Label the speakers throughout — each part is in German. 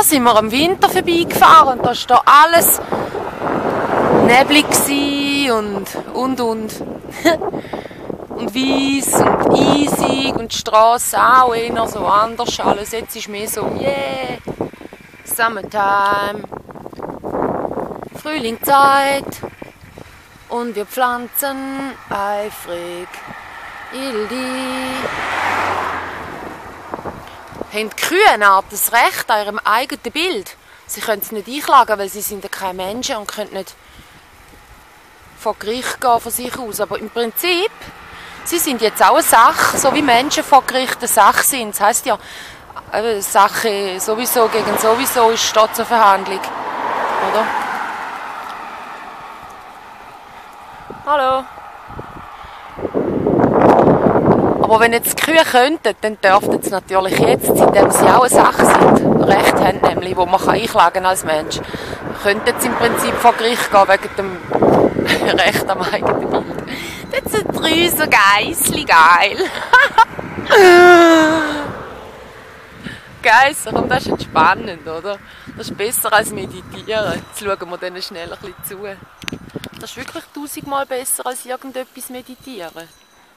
Speaker 1: sind wir am Winter vorbeigefahren und da war alles neblig und. Und weiss und eisig und die Strasse auch eher so anders alles. Jetzt ist mehr so, yeah, Summertime, Frühlingszeit und wir pflanzen eifrig Ildi. Haben die Kühe auch das Recht an ihrem eigenen Bild? Sie können es nicht einklagen, weil sie sind ja keine Menschen und können nicht vor Gericht gehen von sich aus. Aber im Prinzip, sie sind jetzt auch eine Sache, so wie Menschen vor Gericht eine Sache sind. Das heisst ja, Sache sowieso gegen sowieso ist statt zur Verhandlung. Oder? Hallo. Aber wenn jetzt die Kühe könnten, dann dürften sie natürlich jetzt, indem sie auch eine Sache sind, Recht haben, nämlich, wo man einklagen kann als Mensch, könnten sie im Prinzip vor Gericht gehen wegen dem Recht am eigenen Bild. Das sind drei so Geissli geil. Geisser, und das ist entspannend, oder? Das ist besser als meditieren. Jetzt schauen wir denen schnell ein bisschen zu. Das ist wirklich 1000-mal besser als irgendetwas meditieren.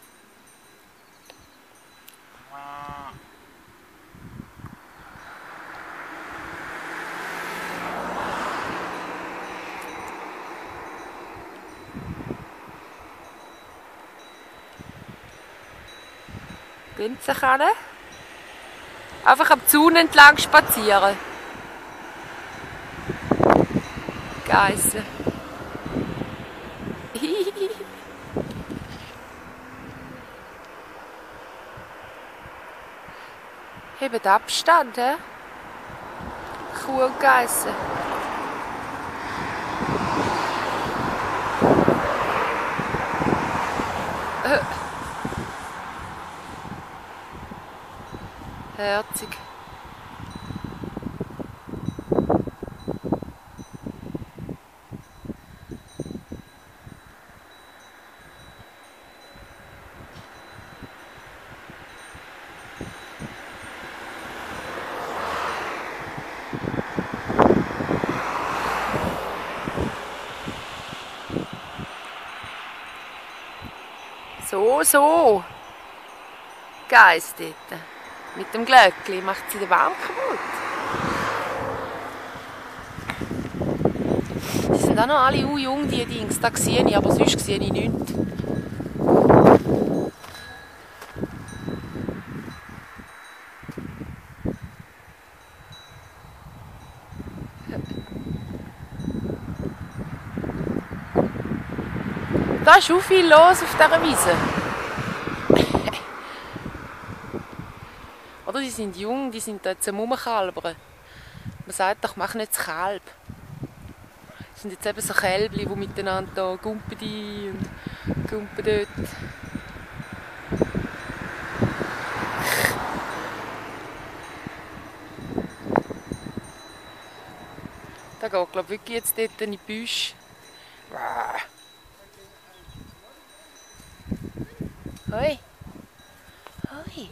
Speaker 1: Gehen Sie hin? Einfach am Zaun entlang spazieren. Geissen. Hebt Abstand, hä? Kuh und Geissen. Herzig. So. Geiss dort. Mit dem Glöckli macht sie den Baum kaputt. Die sind auch noch alle jung, die Dings. Da sehe ich, aber sonst sehe ich nichts. Da ist auch viel los auf dieser Wiese. Oder die sind jung, die sind jetzt am Rumkalbern. Man sagt doch, mach nicht das Kalb. Das sind jetzt eben so Kälbli, die miteinander da gumpen die und gumpen dort. Da geht, glaube ich, wirklich jetzt dort in die Büsche. Hoi. Hoi.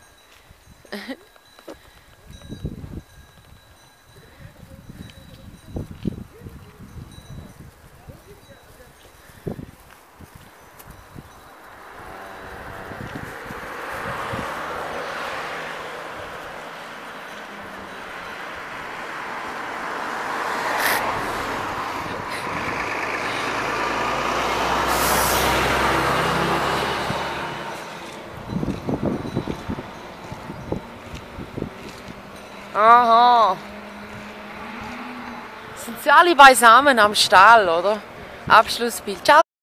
Speaker 1: Aha. Sind sie alle beisammen am Stall, oder? Abschlussbild. Ciao.